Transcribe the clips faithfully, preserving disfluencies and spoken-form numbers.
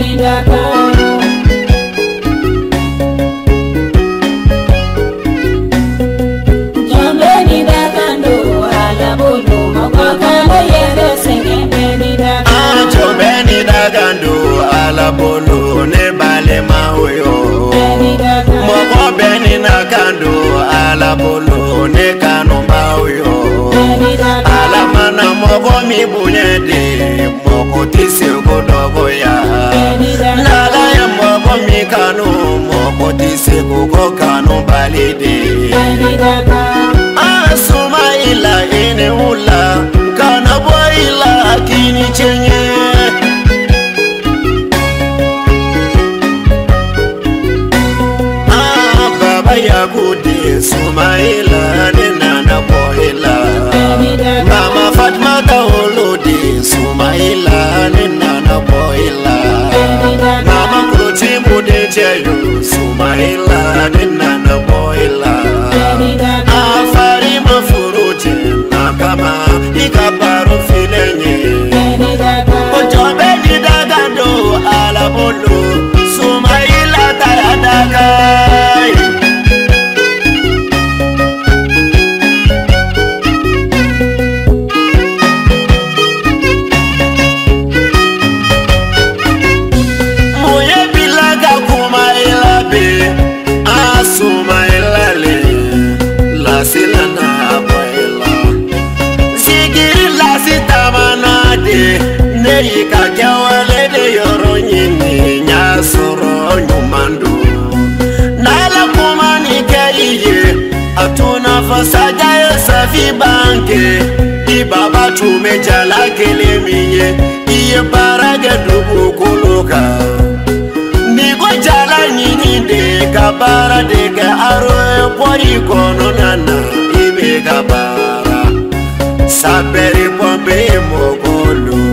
Bolo ne bale maoyo Moko beni na kando ala bolo ne kano maoyo Ala mana moko mi bunyede Moko tisi kudogo ya Nala ya moko mi kano Moko tisi kuko kano balide Asuma ila ine ula Kana boila kini chenye Yakuti Sumaila nena boila Mama Fatma Taolodi Sumaila nena boila Mama Kruti Mudejayu Sumaila nena boila Afari mafuruti nakama ikabaru filenye Ojobe ni dagando ala bolo Sumaila tayadaka Ika kewale de yoro nyini nya soro nyumando Nala kumani keiye Atuna fasaja ya safi banke Ibaba tume jala kele miye Iye barage dubu kuluka Nigo jala nyini de kabara de ke aroe Pori kono nana ibe kabara Saperi pombe mogolo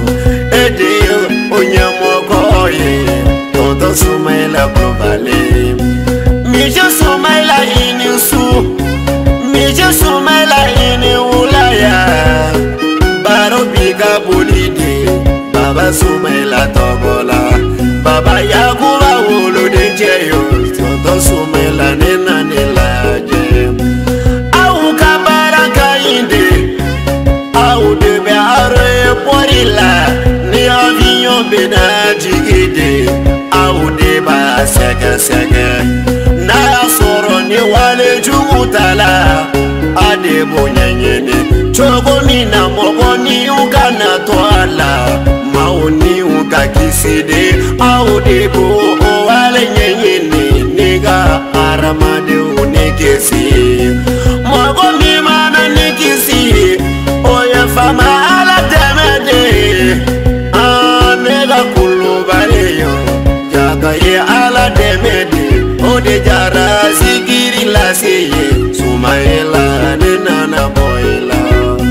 Todo Sumaila probale Mija Sumaila ini su Mija Sumaila ini ulaya Baro biga bulide Baba Sumaila tobola Baba Yakuba ulu de jeyo Todo Sumaila nena nilaje Au kabara kainde Au debe arre porila Ni avion bena jigide Aude ba seke seke Na soro ni wale jugutala Ade bonyenyene Chogo mina mogo ni uka na toala Mauni uka kiside Aude bo wale nyenyene Niga aramade unikisi Mogo mi mana nikisi Oye fama ala temede Ah nega kulubale yo Kaye ala demede Ode jara sigiri la seye Sumaila nena na boila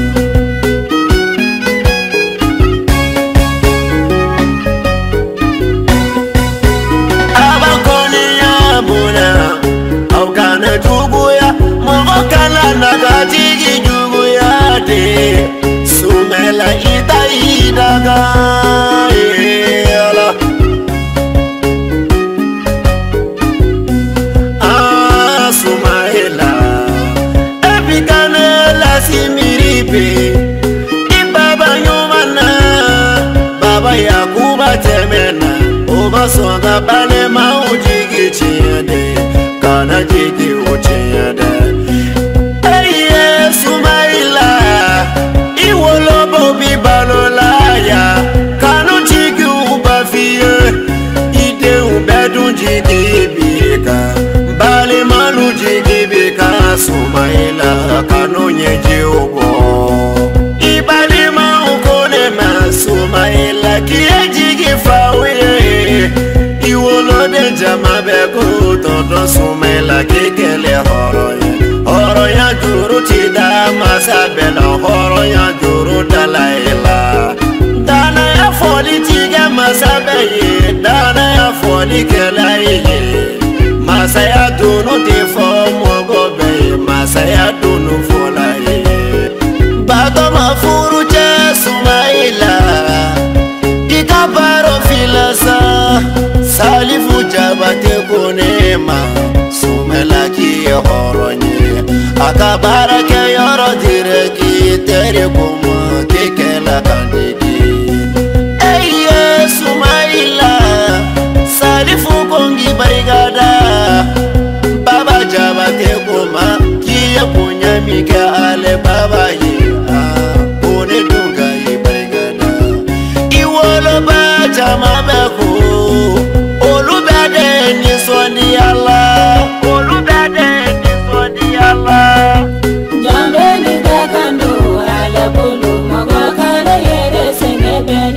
Abakoni ya muna Aukana juguya Mwakala nagatigi juguya de Sumaila ita idaga Ibaba nyumana Baba Yakuba temena Oba songa bale maujigi chiyade Kana jigi uchiyade Eye Sumaila Iwolobo bibalola ya Kanu jigi ubafiye Ide ubedu jigi bika Bale manu jigi bika Sumaila kanu nyeji ubo Ibalima ukone ma Sumaila kiye jigi fawe Iwolo de jama beko Todo Sumaila kikele horo ya Horo ya juru tida masabela Horo ya juru dalaila Dana ya foli tiga masabeye Dana ya foli kelaiye Masaya dunu tifo mogobe Masaya dunu folaye Bato mafuru je Sumaila Ikabaro filasa jabate konema sumela ki horonye akabara ke yoro dire ki tere komo kekela kandiki eye Sumaila salifu kongi barigada baba jabate koma ki punya mika ale baba ye one dunga ye barigada iwolo ba jama beko olubade ni soni Allah olubade ni soni Allah jambe ni kakando ala bulu magakana yere senge